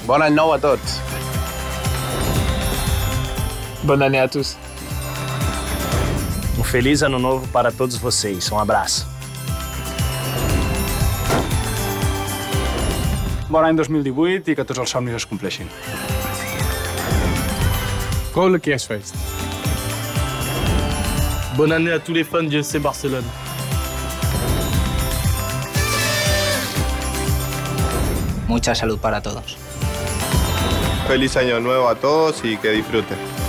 Bon any nou a tots. Bonne année à tous. Um feliz ano novo para todos vocês. Um abraço. Bon any 2018 i que tots els somnis es compleixin. Goal Kerstfeest. Bonne année à tous les fans du FC Barcelone. Mucha salud para todos. Feliz año nuevo a todos y que disfruten.